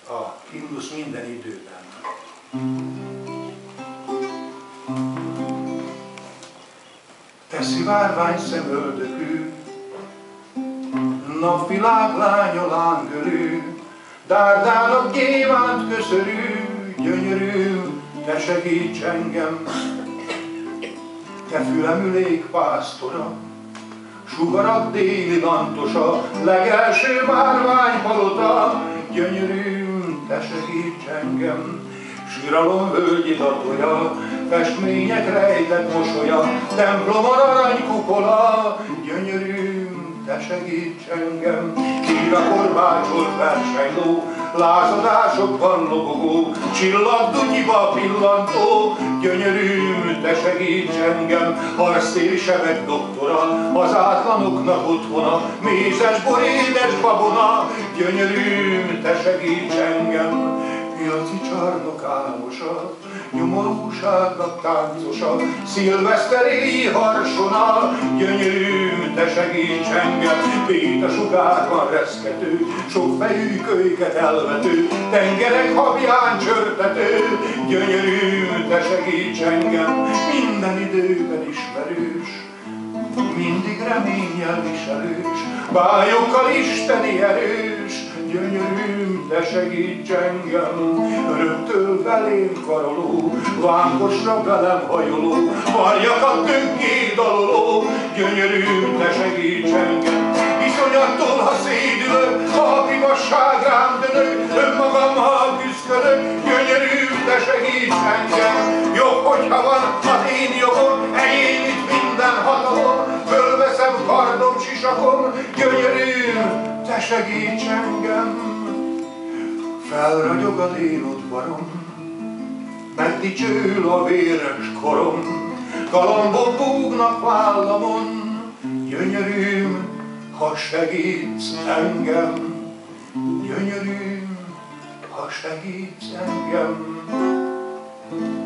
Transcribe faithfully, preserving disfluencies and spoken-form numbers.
a himnusz minden időben. Te szivárvány szemöldökű, napvilág lánya lángölű, dárdának gyémánt köszörű, gyönyörű, te segíts engem. Te fülemülék pásztora, sugarak déli lantosa, legelső márványpalota, gyönyörű, te segíts engem. Síralom völgyi datója, festmények rejtett mosolya, templom aranykupola, gyönyörű, te segíts engem. Ír a korbácsolt versenyló, lázadásokban lobogó, csillagdutyiba pillantó, gyönyörű, te segíts engem. Harctéri sebek doktora, az átlanoknak otthona, mézes bor, édes babona, gyönyörű, te segíts engem. Piaci csarnok álmosa, nyomorúságnak táncosa, szilveszteréi harsona, gyönyörű, te segíts engem. Péta sugárban reszkető, sokfejű kölyket elvető, tengerek habján csörtető, gyönyörű, te segíts engem. Minden időben ismerős, mindig reménnyel viselős, bályokkal isteni erős, gyönyörű, te segíts engem. Öröktől belém karoló, vánkosra velem hajoló, varjakat döggé daloló, gyönyörű, te segíts engem. Iszonyattól, ha szédülök, ha a pigasság rám dönök, önmagammal küszkölök, gyönyörű, te segíts engem. Jobb, hogyha van az én jogom, enyém itt minden hatalom, fölveszem kardom, sisakom, gyönyörű, te segíts engem. Felragyog az én udvarom, megdicsőül a véres korom, galambok búgnak vállamon, gyönyörű, ha segítsz engem, gyönyörű, ha segítsz engem.